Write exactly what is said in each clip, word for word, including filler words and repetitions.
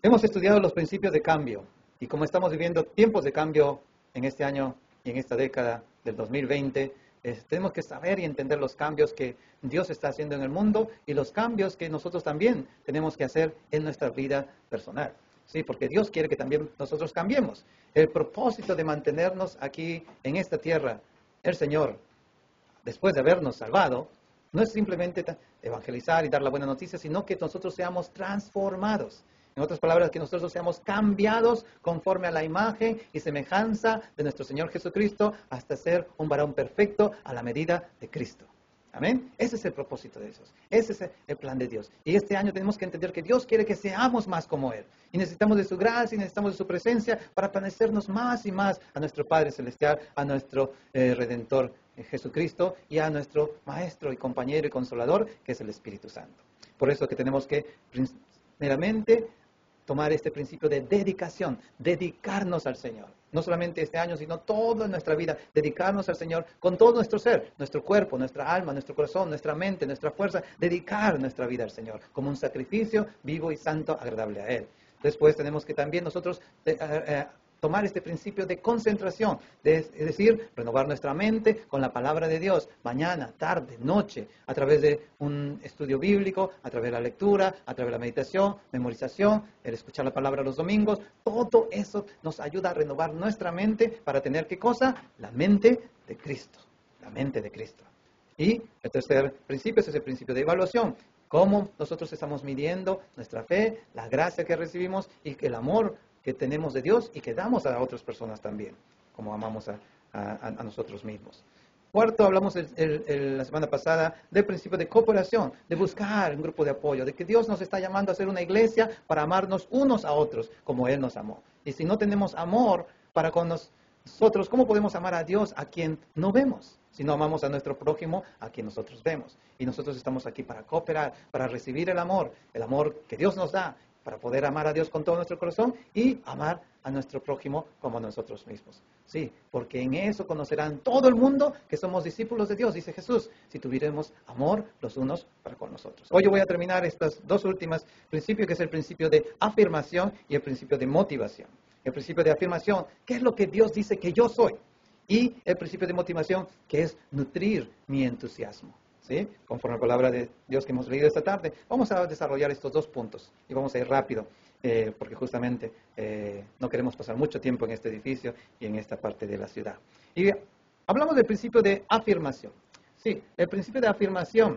Hemos estudiado los principios de cambio y como estamos viviendo tiempos de cambio en este año y en esta década del dos mil veinte, eh, tenemos que saber y entender los cambios que Dios está haciendo en el mundo y los cambios que nosotros también tenemos que hacer en nuestra vida personal. Sí, porque Dios quiere que también nosotros cambiemos. El propósito de mantenernos aquí en esta tierra, el Señor, después de habernos salvado, no es simplemente evangelizar y dar la buena noticia, sino que nosotros seamos transformados. En otras palabras, que nosotros seamos cambiados conforme a la imagen y semejanza de nuestro Señor Jesucristo hasta ser un varón perfecto a la medida de Cristo. Amén. Ese es el propósito de Dios. Ese es el plan de Dios. Y este año tenemos que entender que Dios quiere que seamos más como Él. Y necesitamos de su gracia y necesitamos de su presencia para parecernos más y más a nuestro Padre Celestial, a nuestro eh, Redentor eh, Jesucristo y a nuestro Maestro y compañero y consolador, que es el Espíritu Santo. Por eso que tenemos que primeramente tomar este principio de dedicación, dedicarnos al Señor. No solamente este año, sino toda nuestra vida, dedicarnos al Señor con todo nuestro ser, nuestro cuerpo, nuestra alma, nuestro corazón, nuestra mente, nuestra fuerza, dedicar nuestra vida al Señor como un sacrificio vivo y santo, agradable a Él. Después tenemos que también nosotros eh, eh, tomar este principio de concentración, de, es decir, renovar nuestra mente con la palabra de Dios, mañana, tarde, noche, a través de un estudio bíblico, a través de la lectura, a través de la meditación, memorización, el escuchar la palabra los domingos. Todo eso nos ayuda a renovar nuestra mente para tener, ¿qué cosa? La mente de Cristo, la mente de Cristo. Y el tercer principio es el principio de evaluación. Cómo nosotros estamos midiendo nuestra fe, la gracia que recibimos y el amor que tenemos de Dios y que damos a otras personas también, como amamos a, a, a nosotros mismos. Cuarto, hablamos el, el, el, la semana pasada del principio de cooperación, de buscar un grupo de apoyo, de que Dios nos está llamando a ser una iglesia para amarnos unos a otros como Él nos amó. Y si no tenemos amor para con nosotros, ¿cómo podemos amar a Dios a quien no vemos? Si no amamos a nuestro prójimo, a quien nosotros vemos. Y nosotros estamos aquí para cooperar, para recibir el amor, el amor que Dios nos da, para poder amar a Dios con todo nuestro corazón y amar a nuestro prójimo como a nosotros mismos. Sí, porque en eso conocerán todo el mundo que somos discípulos de Dios, dice Jesús, si tuviéramos amor los unos para con nosotros. Hoy yo voy a terminar estas dos últimas principios, que es el principio de afirmación y el principio de motivación. El principio de afirmación, ¿qué es lo que Dios dice que yo soy? Y el principio de motivación, que es nutrir mi entusiasmo. ¿Sí? Conforme a la palabra de Dios que hemos leído esta tarde, vamos a desarrollar estos dos puntos y vamos a ir rápido, eh, porque justamente eh, no queremos pasar mucho tiempo en este edificio y en esta parte de la ciudad. Y hablamos del principio de afirmación. Sí, el principio de afirmación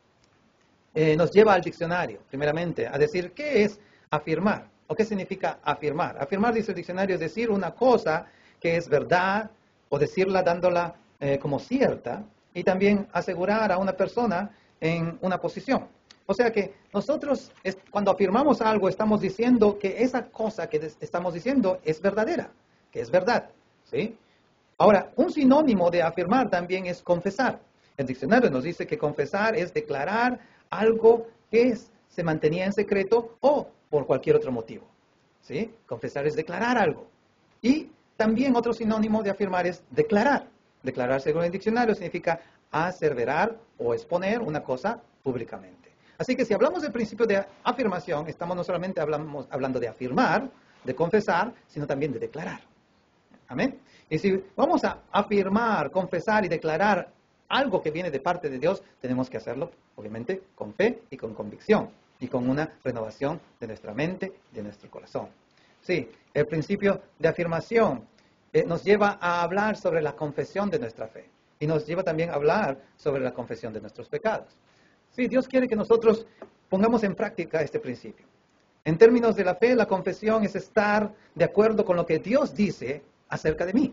eh, nos lleva al diccionario, primeramente, a decir qué es afirmar o qué significa afirmar. Afirmar, dice el diccionario, es decir una cosa que es verdad o decirla dándola eh, como cierta, y también asegurar a una persona en una posición. O sea que nosotros, cuando afirmamos algo, estamos diciendo que esa cosa que estamos diciendo es verdadera, que es verdad. ¿Sí? Ahora, un sinónimo de afirmar también es confesar. El diccionario nos dice que confesar es declarar algo que es, se mantenía en secreto o por cualquier otro motivo. ¿Sí? Confesar es declarar algo. Y también otro sinónimo de afirmar es declarar. Declarar, según el diccionario, significa aseverar o exponer una cosa públicamente. Así que si hablamos del principio de afirmación, estamos no solamente hablamos, hablando de afirmar, de confesar, sino también de declarar. Amén. Y si vamos a afirmar, confesar y declarar algo que viene de parte de Dios, tenemos que hacerlo, obviamente, con fe y con convicción y con una renovación de nuestra mente y de nuestro corazón. Sí, el principio de afirmación Eh, nos lleva a hablar sobre la confesión de nuestra fe y nos lleva también a hablar sobre la confesión de nuestros pecados. Sí, Dios quiere que nosotros pongamos en práctica este principio. En términos de la fe, la confesión es estar de acuerdo con lo que Dios dice acerca de mí.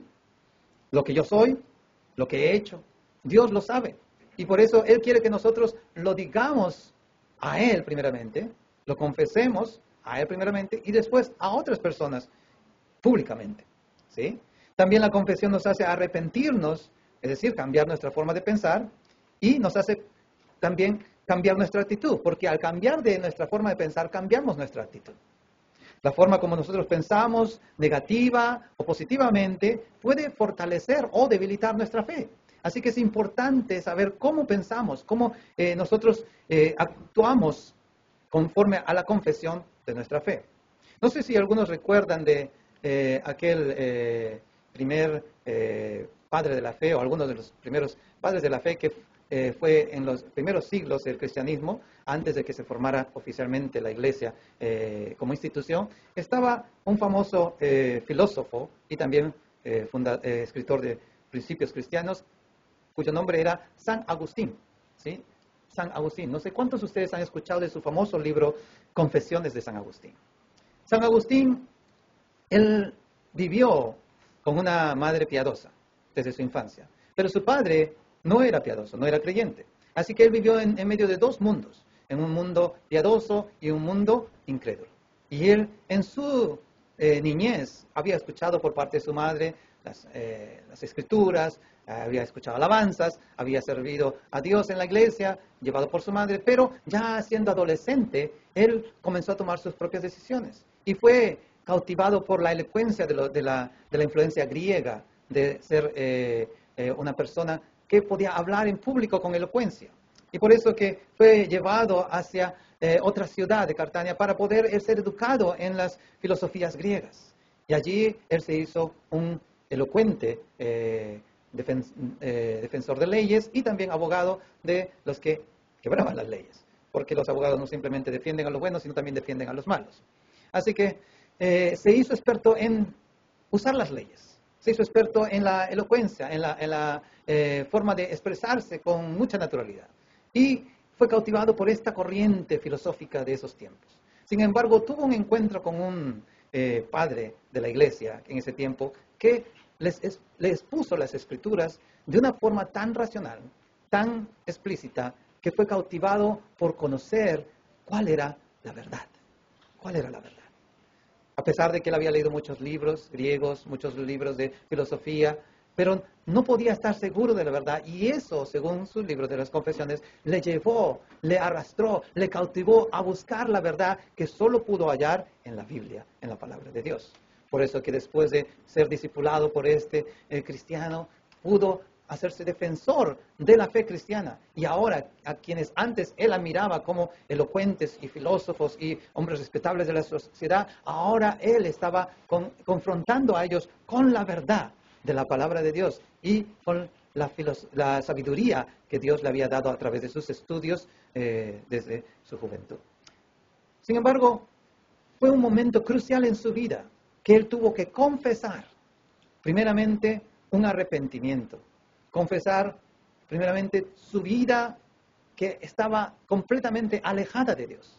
Lo que yo soy, lo que he hecho, Dios lo sabe. Y por eso Él quiere que nosotros lo digamos a Él primeramente, lo confesemos a Él primeramente y después a otras personas públicamente. ¿Sí? También la confesión nos hace arrepentirnos, es decir, cambiar nuestra forma de pensar y nos hace también cambiar nuestra actitud, porque al cambiar de nuestra forma de pensar, cambiamos nuestra actitud. La forma como nosotros pensamos, negativa o positivamente, puede fortalecer o debilitar nuestra fe. Así que es importante saber cómo pensamos, cómo eh, nosotros eh, actuamos conforme a la confesión de nuestra fe. No sé si algunos recuerdan de eh, aquel eh, primer eh, padre de la fe, o algunos de los primeros padres de la fe que eh, fue en los primeros siglos del cristianismo, antes de que se formara oficialmente la iglesia eh, como institución. Estaba un famoso eh, filósofo y también eh, funda- eh, escritor de principios cristianos, cuyo nombre era San Agustín, ¿sí? San Agustín. No sé cuántos de ustedes han escuchado de su famoso libro Confesiones de San Agustín. San Agustín, él vivió con una madre piadosa desde su infancia, pero su padre no era piadoso, no era creyente. Así que él vivió en, en medio de dos mundos, en un mundo piadoso y un mundo incrédulo. Y él en su eh, niñez había escuchado por parte de su madre las, eh, las escrituras, eh, había escuchado alabanzas, había servido a Dios en la iglesia, llevado por su madre, pero ya siendo adolescente, él comenzó a tomar sus propias decisiones y fue cautivado por la elocuencia de, lo, de, la, de la influencia griega, de ser eh, eh, una persona que podía hablar en público con elocuencia. Y por eso que fue llevado hacia eh, otra ciudad de Cartania para poder él ser educado en las filosofías griegas. Y allí él se hizo un elocuente eh, defen eh, defensor de leyes y también abogado de los que quebraban las leyes. Porque los abogados no simplemente defienden a los buenos, sino también defienden a los malos. Así que eh, se hizo experto en usar las leyes. Se hizo experto en la elocuencia, en la, en la eh, forma de expresarse con mucha naturalidad. Y fue cautivado por esta corriente filosófica de esos tiempos. Sin embargo, tuvo un encuentro con un eh, padre de la iglesia en ese tiempo que les, es, les expuso las escrituras de una forma tan racional, tan explícita, que fue cautivado por conocer cuál era la verdad. ¿Cuál era la verdad? A pesar de que él había leído muchos libros griegos, muchos libros de filosofía, pero no podía estar seguro de la verdad. Y eso, según sus libros de las confesiones, le llevó, le arrastró, le cautivó a buscar la verdad que solo pudo hallar en la Biblia, en la palabra de Dios. Por eso que después de ser discipulado por este eh, cristiano, pudo hacerse defensor de la fe cristiana. Y ahora, a quienes antes él admiraba como elocuentes y filósofos y hombres respetables de la sociedad, ahora él estaba con, confrontando a ellos con la verdad de la palabra de Dios y con la, la sabiduría que Dios le había dado a través de sus estudios eh, desde su juventud. Sin embargo, fue un momento crucial en su vida que él tuvo que confesar, primeramente, un arrepentimiento. Confesar, primeramente, su vida que estaba completamente alejada de Dios.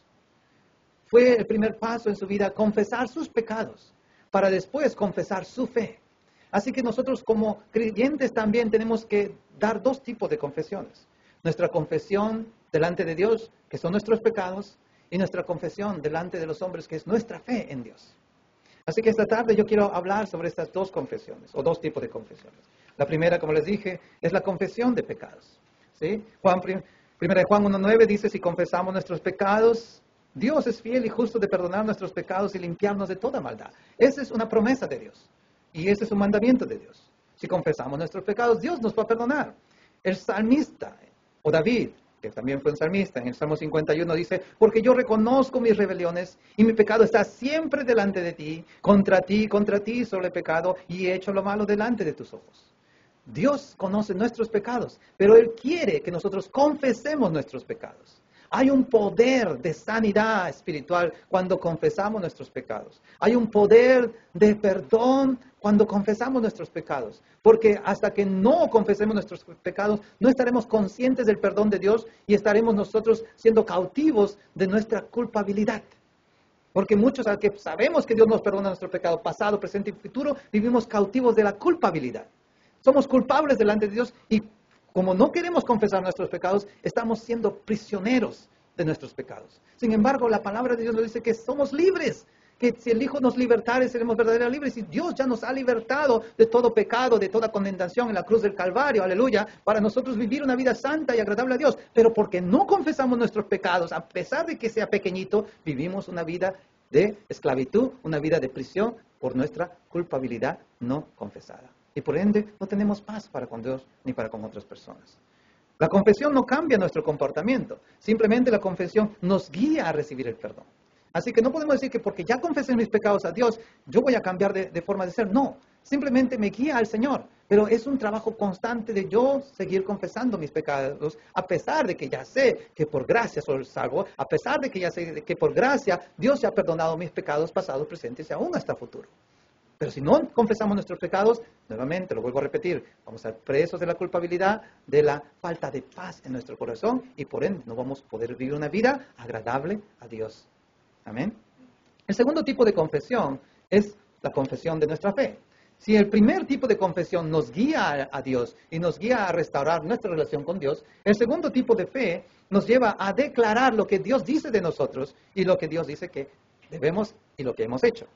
Fue el primer paso en su vida, confesar sus pecados, para después confesar su fe. Así que nosotros como creyentes también tenemos que dar dos tipos de confesiones. Nuestra confesión delante de Dios, que son nuestros pecados, y nuestra confesión delante de los hombres, que es nuestra fe en Dios. Así que esta tarde yo quiero hablar sobre estas dos confesiones, o dos tipos de confesiones. La primera, como les dije, es la confesión de pecados. ¿Sí? Juan, primera de Juan uno nueve dice, si confesamos nuestros pecados, Dios es fiel y justo de perdonar nuestros pecados y limpiarnos de toda maldad. Esa es una promesa de Dios. Y ese es un mandamiento de Dios. Si confesamos nuestros pecados, Dios nos va a perdonar. El salmista, o David, que también fue un salmista, en el Salmo cincuenta y uno dice, porque yo reconozco mis rebeliones y mi pecado está siempre delante de ti, contra ti, contra ti solo he pecado y he hecho lo malo delante de tus ojos. Dios conoce nuestros pecados, pero Él quiere que nosotros confesemos nuestros pecados. Hay un poder de sanidad espiritual cuando confesamos nuestros pecados. Hay un poder de perdón cuando confesamos nuestros pecados. Porque hasta que no confesemos nuestros pecados, no estaremos conscientes del perdón de Dios y estaremos nosotros siendo cautivos de nuestra culpabilidad. Porque muchos, al que sabemos que Dios nos perdona nuestro pecado pasado, presente y futuro, vivimos cautivos de la culpabilidad. Somos culpables delante de Dios y como no queremos confesar nuestros pecados, estamos siendo prisioneros de nuestros pecados. Sin embargo, la palabra de Dios nos dice que somos libres, que si el Hijo nos libertare, seremos verdaderamente libres. Y Dios ya nos ha libertado de todo pecado, de toda condenación en la cruz del Calvario, aleluya, para nosotros vivir una vida santa y agradable a Dios. Pero porque no confesamos nuestros pecados, a pesar de que sea pequeñito, vivimos una vida de esclavitud, una vida de prisión por nuestra culpabilidad no confesada. Y por ende, no tenemos paz para con Dios ni para con otras personas. La confesión no cambia nuestro comportamiento. Simplemente la confesión nos guía a recibir el perdón. Así que no podemos decir que porque ya confesé mis pecados a Dios, yo voy a cambiar de, de forma de ser. No, simplemente me guía al Señor. Pero es un trabajo constante de yo seguir confesando mis pecados, a pesar de que ya sé que por gracia soy salvo, a pesar de que ya sé que por gracia Dios ya ha perdonado mis pecados pasados, presentes y aún hasta futuro. Pero si no confesamos nuestros pecados, nuevamente, lo vuelvo a repetir, vamos a ser presos de la culpabilidad, de la falta de paz en nuestro corazón y por ende no vamos a poder vivir una vida agradable a Dios. Amén. El segundo tipo de confesión es la confesión de nuestra fe. Si el primer tipo de confesión nos guía a Dios y nos guía a restaurar nuestra relación con Dios, el segundo tipo de fe nos lleva a declarar lo que Dios dice de nosotros y lo que Dios dice que debemos y lo que hemos hecho.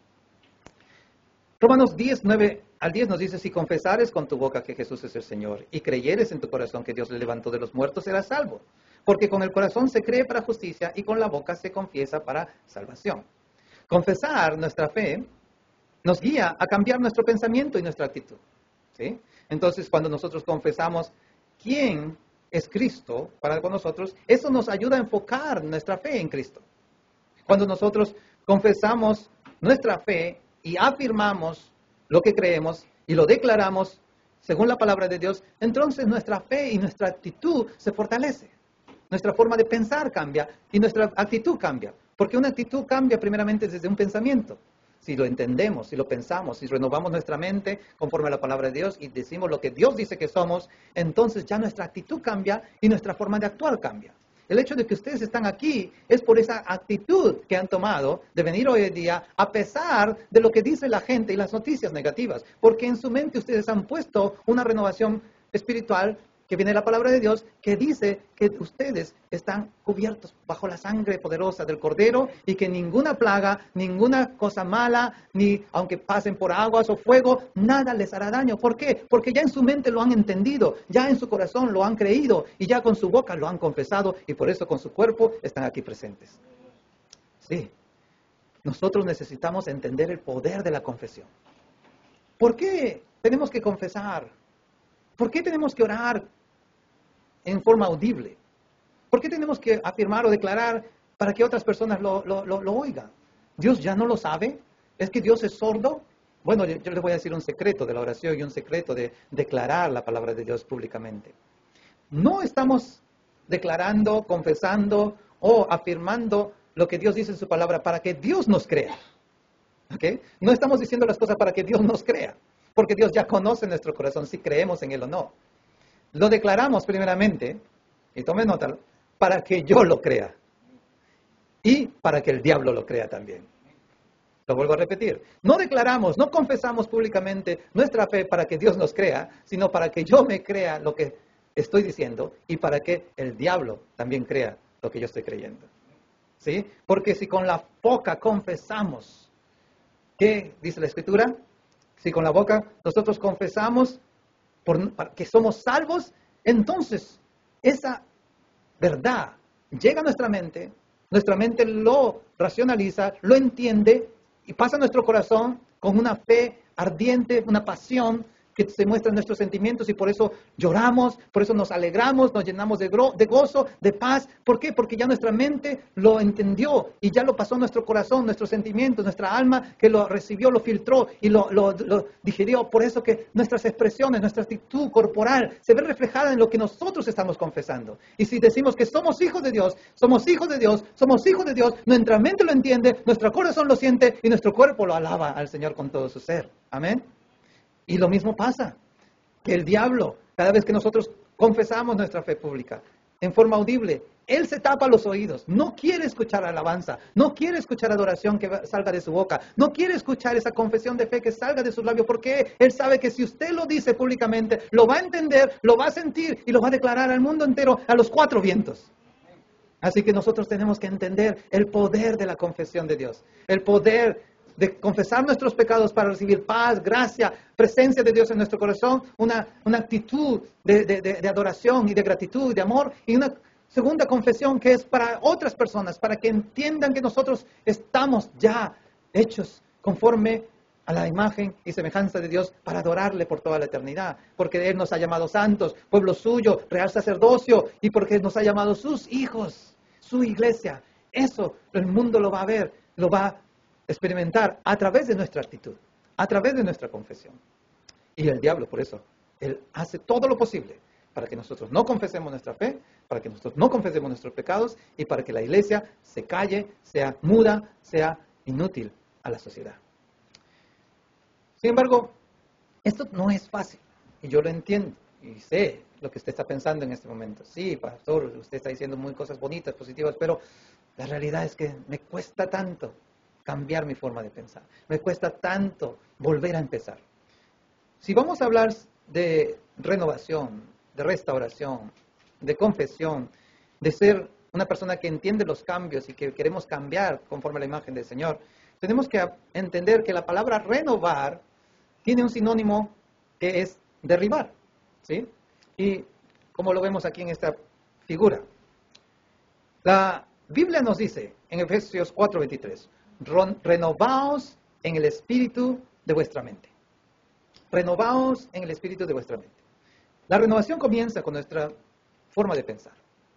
Romanos diez, nueve al diez nos dice, si confesares con tu boca que Jesús es el Señor y creyeres en tu corazón que Dios le levantó de los muertos, serás salvo. Porque con el corazón se cree para justicia y con la boca se confiesa para salvación. Confesar nuestra fe nos guía a cambiar nuestro pensamiento y nuestra actitud. ¿Sí? Entonces, cuando nosotros confesamos quién es Cristo para con nosotros, eso nos ayuda a enfocar nuestra fe en Cristo. Cuando nosotros confesamos nuestra fe y afirmamos lo que creemos y lo declaramos según la palabra de Dios, entonces nuestra fe y nuestra actitud se fortalece. Nuestra forma de pensar cambia y nuestra actitud cambia. Porque una actitud cambia primeramente desde un pensamiento. Si lo entendemos, si lo pensamos, si renovamos nuestra mente conforme a la palabra de Dios y decimos lo que Dios dice que somos, entonces ya nuestra actitud cambia y nuestra forma de actuar cambia. El hecho de que ustedes están aquí es por esa actitud que han tomado de venir hoy en día a pesar de lo que dice la gente y las noticias negativas. Porque en su mente ustedes han puesto una renovación espiritual que viene de la palabra de Dios, que dice que ustedes están cubiertos bajo la sangre poderosa del Cordero y que ninguna plaga, ninguna cosa mala, ni aunque pasen por aguas o fuego, nada les hará daño. ¿Por qué? Porque ya en su mente lo han entendido, ya en su corazón lo han creído y ya con su boca lo han confesado y por eso con su cuerpo están aquí presentes. Sí, nosotros necesitamos entender el poder de la confesión. ¿Por qué tenemos que confesar? ¿Por qué tenemos que orar en forma audible? ¿Por qué tenemos que afirmar o declarar para que otras personas lo, lo, lo, lo oigan? ¿Dios ya no lo sabe? ¿Es que Dios es sordo? Bueno, yo, yo les voy a decir un secreto de la oración y un secreto de declarar la palabra de Dios públicamente. No estamos declarando, confesando o afirmando lo que Dios dice en su palabra para que Dios nos crea. ¿Okay? No estamos diciendo las cosas para que Dios nos crea, porque Dios ya conoce nuestro corazón si creemos en Él o no. Lo declaramos primeramente, y tome nota, para que yo lo crea. Y para que el diablo lo crea también. Lo vuelvo a repetir. No declaramos, no confesamos públicamente nuestra fe para que Dios nos crea, sino para que yo me crea lo que estoy diciendo y para que el diablo también crea lo que yo estoy creyendo. ¿Sí? Porque si con la boca confesamos, ¿qué dice la Escritura? Si con la boca nosotros confesamos por, que somos salvos, entonces esa verdad llega a nuestra mente, nuestra mente lo racionaliza, lo entiende y pasa a nuestro corazón con una fe ardiente, una pasión que se muestra en nuestros sentimientos y por eso lloramos, por eso nos alegramos, nos llenamos de, gro- de gozo, de paz. ¿Por qué? Porque ya nuestra mente lo entendió y ya lo pasó a nuestro corazón, nuestros sentimientos, nuestra alma que lo recibió, lo filtró y lo, lo, lo digirió. Por eso que nuestras expresiones, nuestra actitud corporal se ve reflejada en lo que nosotros estamos confesando. Y si decimos que somos hijos de Dios, somos hijos de Dios, somos hijos de Dios, nuestra mente lo entiende, nuestro corazón lo siente y nuestro cuerpo lo alaba al Señor con todo su ser. Amén. Y lo mismo pasa, que el diablo, cada vez que nosotros confesamos nuestra fe pública, en forma audible, él se tapa los oídos, no quiere escuchar alabanza, no quiere escuchar adoración que salga de su boca, no quiere escuchar esa confesión de fe que salga de sus labios, porque él sabe que si usted lo dice públicamente, lo va a entender, lo va a sentir y lo va a declarar al mundo entero, a los cuatro vientos. Así que nosotros tenemos que entender el poder de la confesión de Dios, el poder de confesar nuestros pecados para recibir paz, gracia, presencia de Dios en nuestro corazón, una, una actitud de, de, de, de adoración y de gratitud y de amor, y una segunda confesión que es para otras personas, para que entiendan que nosotros estamos ya hechos conforme a la imagen y semejanza de Dios para adorarle por toda la eternidad, porque Él nos ha llamado santos, pueblo suyo, real sacerdocio, y porque nos ha llamado sus hijos, su iglesia. Eso el mundo lo va a ver. lo va a experimentar a través de nuestra actitud, a través de nuestra confesión. Y el diablo, por eso, él hace todo lo posible para que nosotros no confesemos nuestra fe, para que nosotros no confesemos nuestros pecados y para que la iglesia se calle, sea muda, sea inútil a la sociedad. Sin embargo, esto no es fácil y yo lo entiendo y sé lo que usted está pensando en este momento. Sí, pastor, usted está diciendo muy cosas bonitas, positivas, pero la realidad es que me cuesta tanto cambiar mi forma de pensar. Me cuesta tanto volver a empezar. Si vamos a hablar de renovación, de restauración, de confesión, de ser una persona que entiende los cambios y que queremos cambiar conforme a la imagen del Señor, tenemos que entender que la palabra renovar tiene un sinónimo que es derribar, ¿sí? Y como lo vemos aquí en esta figura, la Biblia nos dice en Efesios cuatro veintitrés, renovaos en el espíritu de vuestra mente. Renovaos en el espíritu de vuestra mente. La renovación comienza con nuestra forma de pensar.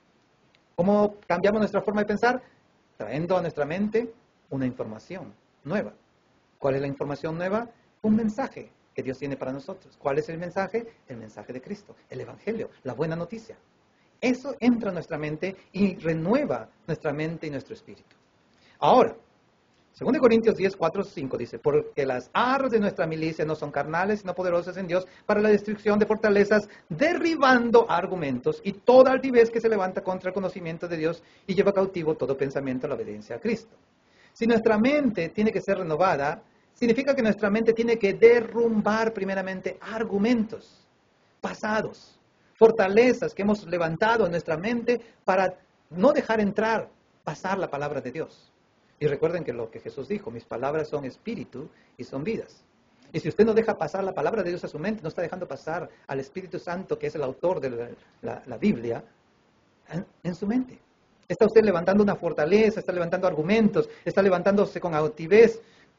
¿Cómo cambiamos nuestra forma de pensar? Trayendo a nuestra mente una información nueva. ¿Cuál es la información nueva? Un mensaje que Dios tiene para nosotros. ¿Cuál es el mensaje? El mensaje de Cristo, el Evangelio, la buena noticia. Eso entra a nuestra mente y renueva nuestra mente y nuestro espíritu. Ahora, según Corintios diez, cuatro, cinco dice, porque las armas de nuestra milicia no son carnales, sino poderosas en Dios para la destrucción de fortalezas, derribando argumentos y toda altivez que se levanta contra el conocimiento de Dios y lleva cautivo todo pensamiento a la obediencia a Cristo. Si nuestra mente tiene que ser renovada, significa que nuestra mente tiene que derrumbar primeramente argumentos pasados, fortalezas que hemos levantado en nuestra mente para no dejar entrar, pasar la palabra de Dios. Y recuerden que lo que Jesús dijo, mis palabras son espíritu y son vidas. Y si usted no deja pasar la palabra de Dios a su mente, no está dejando pasar al Espíritu Santo, que es el autor de la, la, la Biblia, en, en su mente. Está usted levantando una fortaleza, está levantando argumentos, está levantándose con altivez,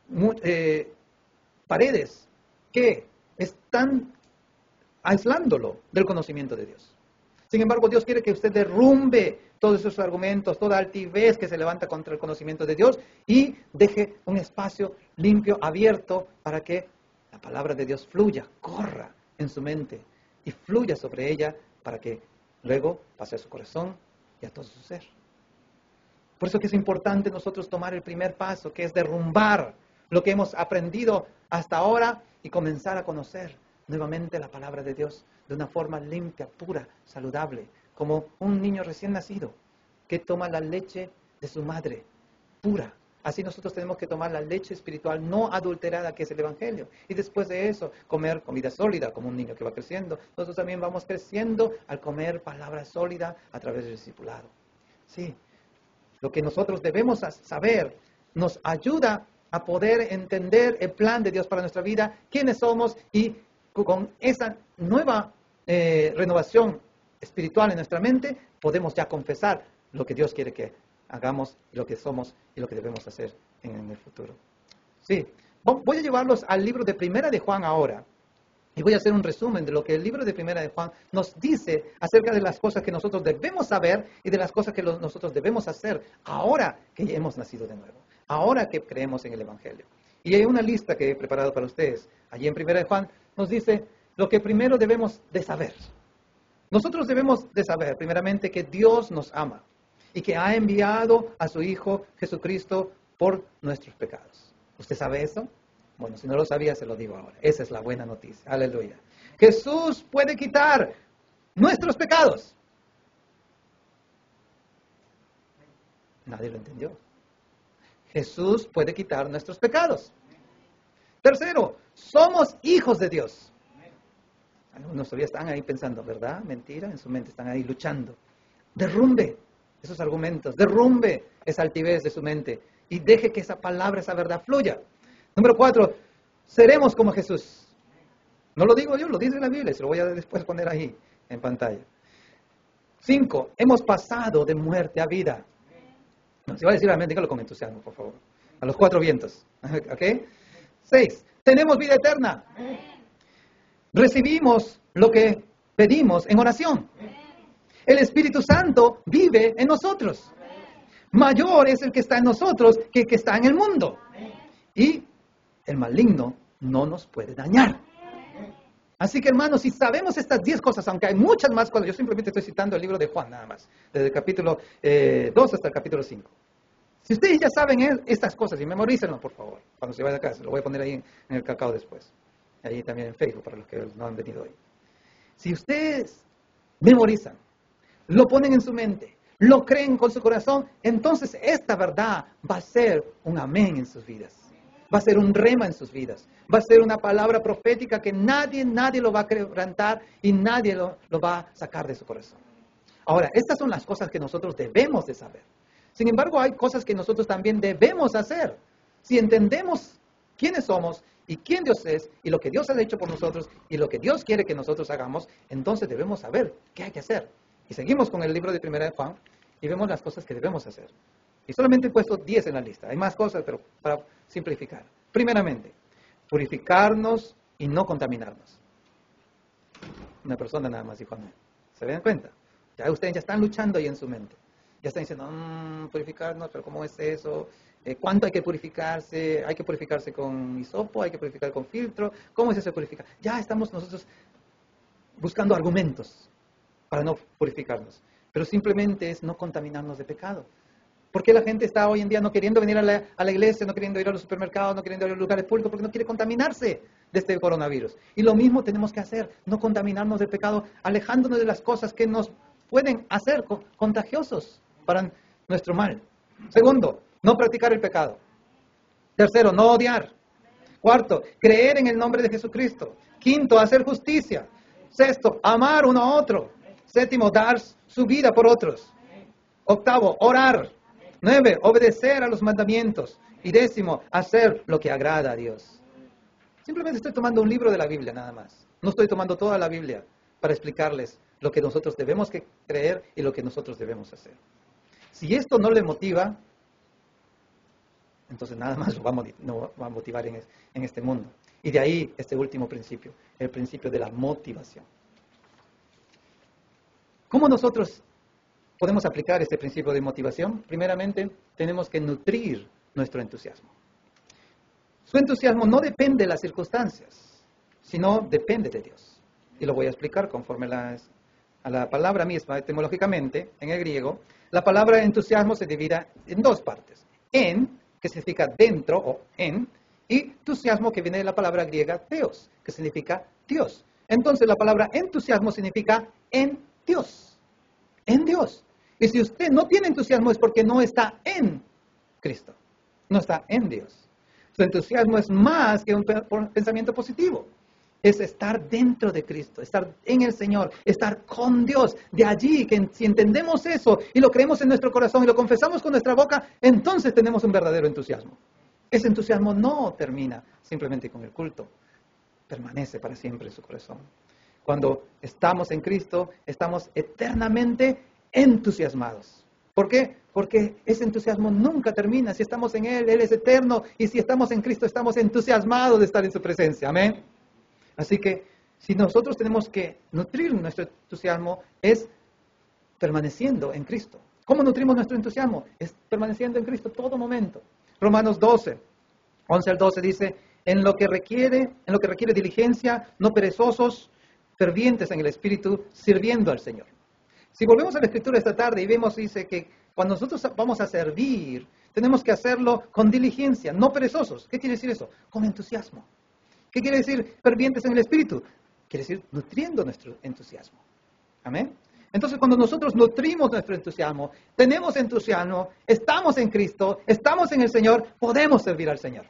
eh, paredes que están aislándolo del conocimiento de Dios. Sin embargo, Dios quiere que usted derrumbe todos esos argumentos, toda altivez que se levanta contra el conocimiento de Dios y deje un espacio limpio, abierto, para que la palabra de Dios fluya, corra en su mente y fluya sobre ella para que luego pase a su corazón y a todo su ser. Por eso que es importante nosotros tomar el primer paso, que es derrumbar lo que hemos aprendido hasta ahora y comenzar a conocer nuevamente la palabra de Dios de una forma limpia, pura, saludable, como un niño recién nacido que toma la leche de su madre, pura. Así nosotros tenemos que tomar la leche espiritual no adulterada, que es el Evangelio. Y después de eso, comer comida sólida, como un niño que va creciendo. Nosotros también vamos creciendo al comer palabra sólida a través del discipulado. Sí, lo que nosotros debemos saber nos ayuda a poder entender el plan de Dios para nuestra vida, quiénes somos, y con esa nueva eh, renovación espiritual en nuestra mente, podemos ya confesar lo que Dios quiere que hagamos, lo que somos y lo que debemos hacer en, en el futuro. Sí, voy a llevarlos al libro de Primera de Juan ahora. Y voy a hacer un resumen de lo que el libro de Primera de Juan nos dice acerca de las cosas que nosotros debemos saber y de las cosas que los, nosotros debemos hacer ahora que ya hemos nacido de nuevo, ahora que creemos en el Evangelio. Y hay una lista que he preparado para ustedes. Allí en Primera de Juan nos dice lo que primero debemos de saber. Nosotros debemos de saber, primeramente, que Dios nos ama y que ha enviado a su Hijo Jesucristo por nuestros pecados. ¿Usted sabe eso? Bueno, si no lo sabía, se lo digo ahora. Esa es la buena noticia. Aleluya. Jesús puede quitar nuestros pecados. Nadie lo entendió. Jesús puede quitar nuestros pecados. Tercero, somos hijos de Dios. Algunos todavía están ahí pensando, ¿verdad? Mentira, en su mente están ahí luchando. Derrumbe esos argumentos, derrumbe esa altivez de su mente y deje que esa palabra, esa verdad fluya. Número cuatro, seremos como Jesús. No lo digo yo, lo dice la Biblia, se lo voy a después poner ahí en pantalla. Cinco, hemos pasado de muerte a vida. No, si va a decir amén, dígalo con entusiasmo, por favor. A los cuatro vientos. ¿Ok? Seis, tenemos vida eterna. Recibimos lo que pedimos en oración. El Espíritu Santo vive en nosotros. mayor es el que está en nosotros que el que está en el mundo. Y el maligno no nos puede dañar. Así que, hermanos, si sabemos estas diez cosas, aunque hay muchas más cosas, yo simplemente estoy citando el libro de Juan nada más, desde el capítulo eh, dos hasta el capítulo cinco. Si ustedes ya saben estas cosas, y memorícenlo, por favor, cuando se vaya a casa, lo voy a poner ahí en, en el cacao después. Ahí también en Facebook, para los que no han venido hoy. Si ustedes memorizan, lo ponen en su mente, lo creen con su corazón, entonces esta verdad va a ser un amén en sus vidas. Va a ser un rema en sus vidas. Va a ser una palabra profética que nadie, nadie lo va a quebrantar y nadie lo, lo va a sacar de su corazón. Ahora, estas son las cosas que nosotros debemos de saber. Sin embargo, hay cosas que nosotros también debemos hacer. Si entendemos quiénes somos y quién Dios es y lo que Dios ha hecho por nosotros y lo que Dios quiere que nosotros hagamos, entonces debemos saber qué hay que hacer. Y seguimos con el libro de Primera de Juan y vemos las cosas que debemos hacer. Y solamente he puesto diez en la lista. Hay más cosas, pero para simplificar. Primeramente, purificarnos y no contaminarnos. Una persona nada más dijo amén. ¿Se dan cuenta? Ya ustedes ya están luchando ahí en su mente. Ya están diciendo, mmm, purificarnos, pero ¿cómo es eso? Eh, ¿Cuánto hay que purificarse? ¿Hay que purificarse con hisopo? ¿Hay que purificar con filtro? ¿Cómo es eso de purificar? Ya estamos nosotros buscando argumentos para no purificarnos. Pero simplemente es no contaminarnos de pecado. ¿Por qué la gente está hoy en día no queriendo venir a la, a la iglesia, no queriendo ir a los supermercados, no queriendo ir a los lugares públicos? Porque no quiere contaminarse de este coronavirus. Y lo mismo tenemos que hacer, no contaminarnos del pecado, alejándonos de las cosas que nos pueden hacer contagiosos para nuestro mal. Segundo, no practicar el pecado. Tercero, no odiar. Cuarto, creer en el nombre de Jesucristo. Quinto, hacer justicia. Sexto, amar uno a otro. Séptimo, dar su vida por otros. Octavo, orar. Nueve, obedecer a los mandamientos. Y décimo, hacer lo que agrada a Dios. Simplemente estoy tomando un libro de la Biblia nada más. No estoy tomando toda la Biblia para explicarles lo que nosotros debemos que creer y lo que nosotros debemos hacer. Si esto no le motiva, entonces nada más lo va a, no va a motivar en, es, en este mundo. Y de ahí este último principio, el principio de la motivación. ¿Cómo nosotros podemos aplicar este principio de motivación? Primeramente, tenemos que nutrir nuestro entusiasmo. Su entusiasmo no depende de las circunstancias, sino depende de Dios. Y lo voy a explicar conforme las, a la palabra misma, etimológicamente, en el griego. La palabra entusiasmo se divide en dos partes. En, que significa dentro o en, y entusiasmo, que viene de la palabra griega theos, que significa Dios. Entonces la palabra entusiasmo significa en Dios. En Dios. Y si usted no tiene entusiasmo es porque no está en Cristo. No está en Dios. Su entusiasmo es más que un pensamiento positivo. Es estar dentro de Cristo, estar en el Señor, estar con Dios. De allí que si entendemos eso y lo creemos en nuestro corazón y lo confesamos con nuestra boca, entonces tenemos un verdadero entusiasmo. Ese entusiasmo no termina simplemente con el culto. Permanece para siempre en su corazón. Cuando estamos en Cristo, estamos eternamente entusiasmados. ¿Por qué? Porque ese entusiasmo nunca termina. Si estamos en Él, Él es eterno. Y si estamos en Cristo, estamos entusiasmados de estar en su presencia. Amén. Así que, si nosotros tenemos que nutrir nuestro entusiasmo, es permaneciendo en Cristo. ¿Cómo nutrimos nuestro entusiasmo? Es permaneciendo en Cristo todo momento. Romanos doce, once al doce dice, en lo que requiere, en lo que requiere diligencia, no perezosos, fervientes en el Espíritu, sirviendo al Señor. Si volvemos a la Escritura esta tarde y vemos, dice que cuando nosotros vamos a servir, tenemos que hacerlo con diligencia, no perezosos. ¿Qué quiere decir eso? Con entusiasmo. ¿Qué quiere decir fervientes en el Espíritu? Quiere decir nutriendo nuestro entusiasmo. ¿Amén? Entonces, cuando nosotros nutrimos nuestro entusiasmo, tenemos entusiasmo, estamos en Cristo, estamos en el Señor, podemos servir al Señor.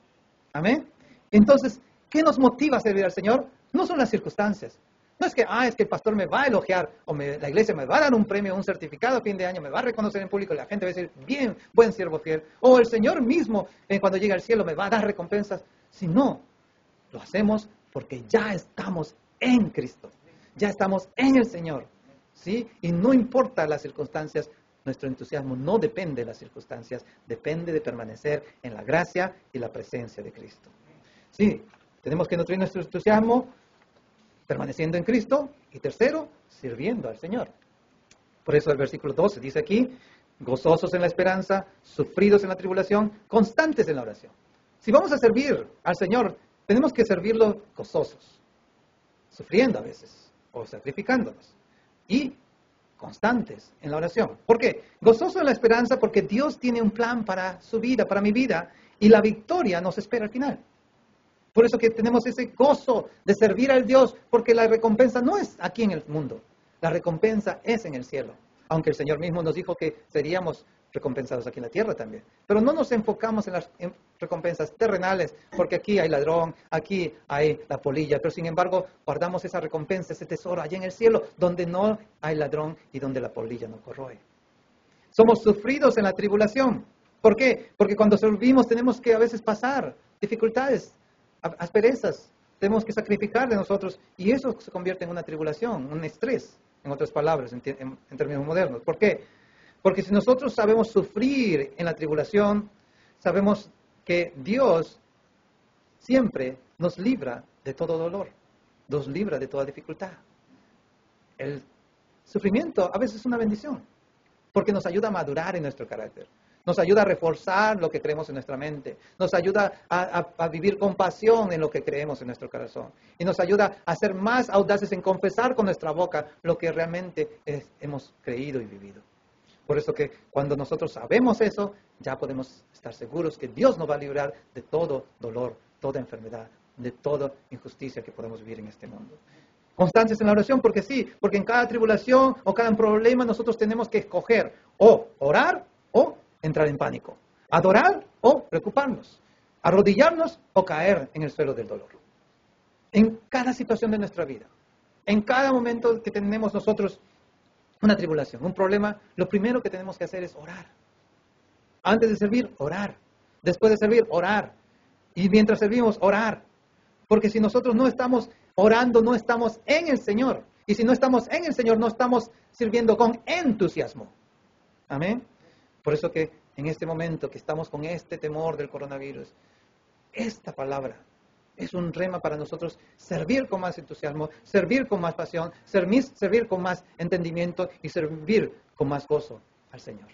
¿Amén? Entonces, ¿qué nos motiva a servir al Señor? No son las circunstancias. No es que, ah, es que el pastor me va a elogiar, o me, la iglesia me va a dar un premio, un certificado a fin de año, me va a reconocer en público, y la gente va a decir, bien, buen siervo fiel. O el Señor mismo, eh, cuando llegue al cielo, me va a dar recompensas. Sino, lo hacemos porque ya estamos en Cristo. Ya estamos en el Señor. ¿Sí? Y no importa las circunstancias, nuestro entusiasmo no depende de las circunstancias, depende de permanecer en la gracia y la presencia de Cristo. Sí, tenemos que nutrir nuestro entusiasmo permaneciendo en Cristo y tercero, sirviendo al Señor. Por eso el versículo doce dice aquí, gozosos en la esperanza, sufridos en la tribulación, constantes en la oración. Si vamos a servir al Señor, tenemos que servirlo gozosos, sufriendo a veces, o sacrificándonos, y constantes en la oración. ¿Por qué? Gozoso en la esperanza porque Dios tiene un plan para su vida, para mi vida, y la victoria nos espera al final. Por eso que tenemos ese gozo de servir al Dios, porque la recompensa no es aquí en el mundo, la recompensa es en el cielo. Aunque el Señor mismo nos dijo que seríamos recompensados aquí en la tierra también. Pero no nos enfocamos en las en recompensas terrenales, porque aquí hay ladrón, aquí hay la polilla, pero sin embargo guardamos esa recompensa, ese tesoro allá en el cielo, donde no hay ladrón y donde la polilla no corroe. Somos sufridos en la tribulación. ¿Por qué? Porque cuando servimos tenemos que a veces pasar dificultades, asperezas, tenemos que sacrificar de nosotros, y eso se convierte en una tribulación, un estrés, en otras palabras, en, en, en términos modernos. ¿Por qué? Porque si nosotros sabemos sufrir en la tribulación, sabemos que Dios siempre nos libra de todo dolor, nos libra de toda dificultad. El sufrimiento a veces es una bendición, porque nos ayuda a madurar en nuestro carácter, nos ayuda a reforzar lo que creemos en nuestra mente, nos ayuda a, a, a vivir con pasión en lo que creemos en nuestro corazón, y nos ayuda a ser más audaces en confesar con nuestra boca lo que realmente es, hemos creído y vivido. Por eso que cuando nosotros sabemos eso, ya podemos estar seguros que Dios nos va a librar de todo dolor, toda enfermedad, de toda injusticia que podemos vivir en este mundo. Constantes en la oración, porque sí, porque en cada tribulación o cada problema nosotros tenemos que escoger o orar o entrar en pánico, adorar o preocuparnos, arrodillarnos o caer en el suelo del dolor. En cada situación de nuestra vida, en cada momento que tenemos nosotros una tribulación, un problema, lo primero que tenemos que hacer es orar. Antes de servir, orar. Después de servir, orar. Y mientras servimos, orar. Porque si nosotros no estamos orando, no estamos en el Señor. Y si no estamos en el Señor, no estamos sirviendo con entusiasmo. Amén. Por eso que en este momento que estamos con este temor del coronavirus, esta palabra es un rema para nosotros servir con más entusiasmo, servir con más pasión, servir, servir con más entendimiento y servir con más gozo al Señor.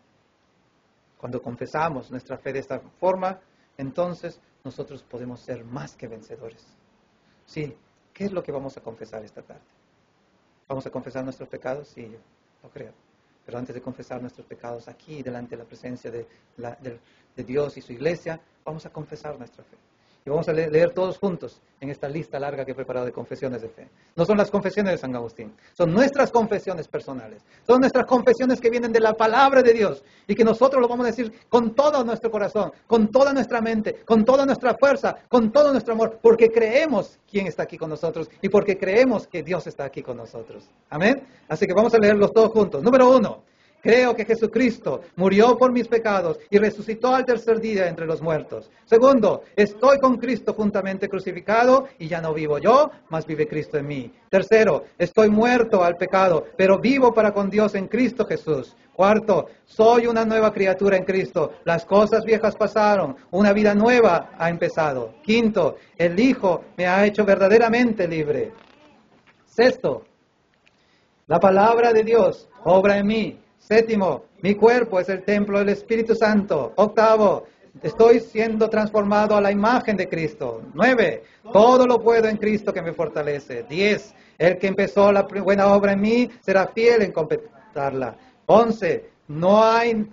Cuando confesamos nuestra fe de esta forma, entonces nosotros podemos ser más que vencedores. Sí, ¿qué es lo que vamos a confesar esta tarde? ¿Vamos a confesar nuestros pecados? Sí, yo lo creo. Pero antes de confesar nuestros pecados aquí, delante de la presencia de, la, de, de Dios y su iglesia, vamos a confesar nuestra fe. Y vamos a leer todos juntos en esta lista larga que he preparado de confesiones de fe. No son las confesiones de San Agustín, son nuestras confesiones personales. Son nuestras confesiones que vienen de la palabra de Dios y que nosotros lo vamos a decir con todo nuestro corazón, con toda nuestra mente, con toda nuestra fuerza, con todo nuestro amor, porque creemos quién está aquí con nosotros y porque creemos que Dios está aquí con nosotros. Amén. Así que vamos a leerlos todos juntos. Número uno. Creo que Jesucristo murió por mis pecados y resucitó al tercer día entre los muertos. Segundo, estoy con Cristo juntamente crucificado y ya no vivo yo, mas vive Cristo en mí. Tercero, estoy muerto al pecado, pero vivo para con Dios en Cristo Jesús. Cuarto, soy una nueva criatura en Cristo. Las cosas viejas pasaron, una vida nueva ha empezado. Quinto, el Hijo me ha hecho verdaderamente libre. Sexto, la palabra de Dios obra en mí. Séptimo, mi cuerpo es el templo del Espíritu Santo. Octavo, estoy siendo transformado a la imagen de Cristo. Nueve, todo lo puedo en Cristo que me fortalece. Diez, el que empezó la buena obra en mí será fiel en completarla. Once, no hay...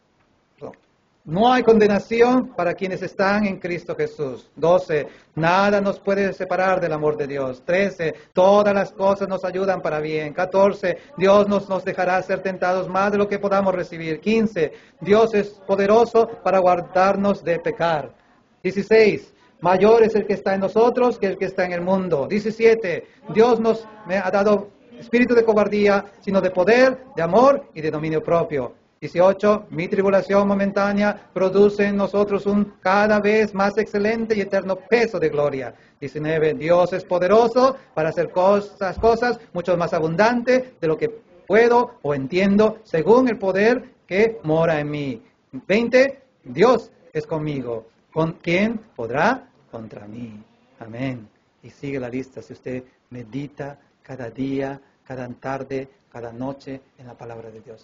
No hay condenación para quienes están en Cristo Jesús. doce. Nada nos puede separar del amor de Dios. trece. Todas las cosas nos ayudan para bien. catorce. Dios nos, nos dejará ser tentados más de lo que podamos recibir. quince. Dios es poderoso para guardarnos de pecar. dieciséis. Mayor es el que está en nosotros que el que está en el mundo. diecisiete. Dios nos me ha dado espíritu de cobardía, sino de poder, de amor y de dominio propio. dieciocho. Mi tribulación momentánea produce en nosotros un cada vez más excelente y eterno peso de gloria. diecinueve. Dios es poderoso para hacer cosas, cosas mucho más abundantes de lo que puedo o entiendo, según el poder que mora en mí. veinte. Dios es conmigo. ¿Con quién podrá contra mí? Amén. Y sigue la lista. Si usted medita cada día, cada tarde, cada noche en la palabra de Dios.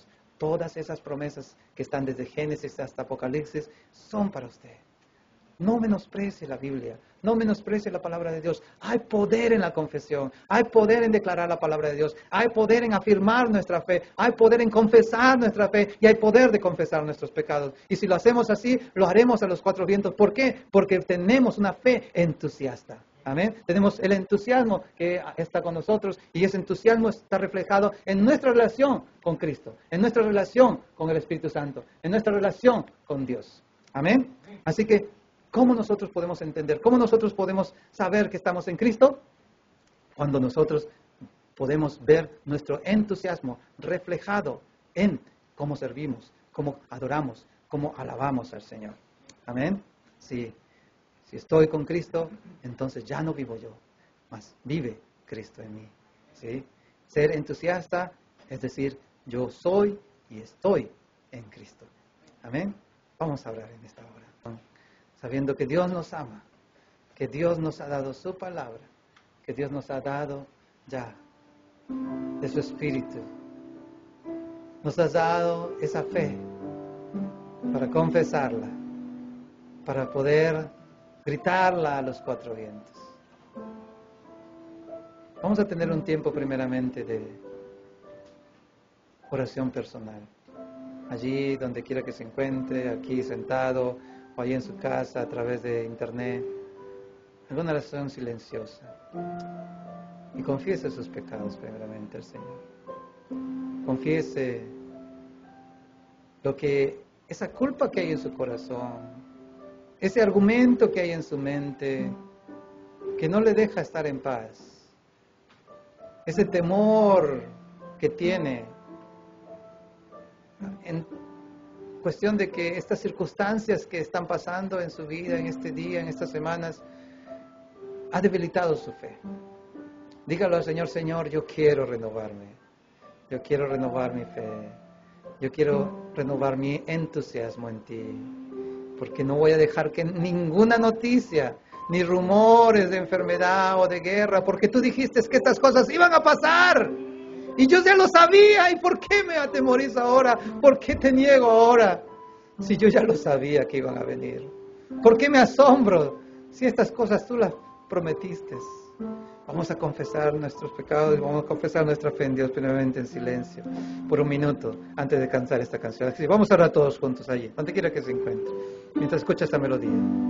todas esas promesas que están desde Génesis hasta Apocalipsis son para usted. No menosprecie la Biblia, no menosprecie la palabra de Dios. Hay poder en la confesión, hay poder en declarar la palabra de Dios, hay poder en afirmar nuestra fe, hay poder en confesar nuestra fe y hay poder de confesar nuestros pecados. Y si lo hacemos así, lo haremos a los cuatro vientos. ¿Por qué? Porque tenemos una fe entusiasta. Amén. Tenemos el entusiasmo que está con nosotros y ese entusiasmo está reflejado en nuestra relación con Cristo, en nuestra relación con el Espíritu Santo, en nuestra relación con Dios. Amén. Así que, ¿cómo nosotros podemos entender? ¿Cómo nosotros podemos saber que estamos en Cristo? Cuando nosotros podemos ver nuestro entusiasmo reflejado en cómo servimos, cómo adoramos, cómo alabamos al Señor. Amén. Sí. Si estoy con Cristo, entonces ya no vivo yo, mas vive Cristo en mí. ¿Sí? Ser entusiasta es decir, yo soy y estoy en Cristo. Amén. Vamos a hablar en esta hora, sabiendo que Dios nos ama, que Dios nos ha dado su palabra, que Dios nos ha dado ya de su Espíritu. Nos ha dado esa fe para confesarla, para poder gritarla a los cuatro vientos. Vamos a tener un tiempo primeramente de oración personal. Allí donde quiera que se encuentre, aquí sentado o allí en su casa a través de internet, alguna oración silenciosa. Y confiese sus pecados primeramente al Señor. Confiese lo que, esa culpa que hay en su corazón, ese argumento que hay en su mente que no le deja estar en paz. Ese temor que tiene en cuestión de que estas circunstancias que están pasando en su vida, en este día, en estas semanas, ha debilitado su fe. Dígalo al Señor: Señor, yo quiero renovarme. Yo quiero renovar mi fe. Yo quiero renovar mi entusiasmo en ti. Porque no voy a dejar que ninguna noticia, ni rumores de enfermedad o de guerra, porque tú dijiste que estas cosas iban a pasar. Y yo ya lo sabía. ¿Y por qué me atemorizo ahora? ¿Por qué te niego ahora? Si yo ya lo sabía que iban a venir. ¿Por qué me asombro si estas cosas tú las prometiste? Vamos a confesar nuestros pecados y vamos a confesar nuestra fe en Dios primeramente en silencio, por un minuto, antes de cantar esta canción. Así, vamos a orar todos juntos allí, donde quiera que se encuentre, mientras escucha esta melodía.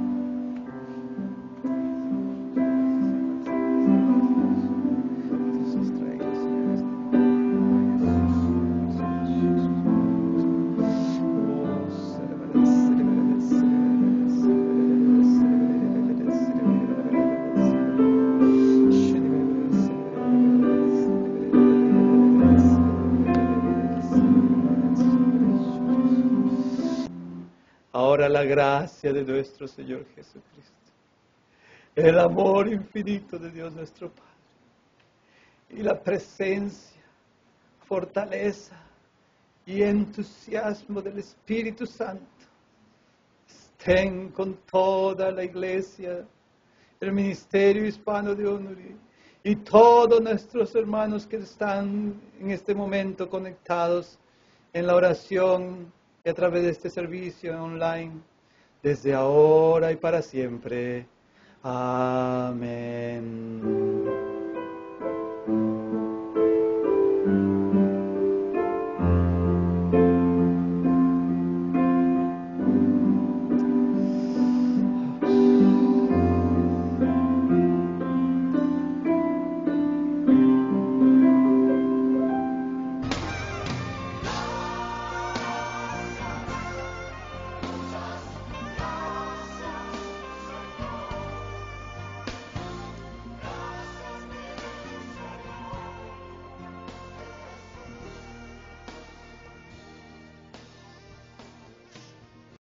Ahora la gracia de nuestro Señor Jesucristo, el amor infinito de Dios nuestro Padre y la presencia, fortaleza y entusiasmo del Espíritu Santo estén con toda la iglesia, el ministerio hispano de Onuri y todos nuestros hermanos que están en este momento conectados en la oración y a través de este servicio online, desde ahora y para siempre. Amén.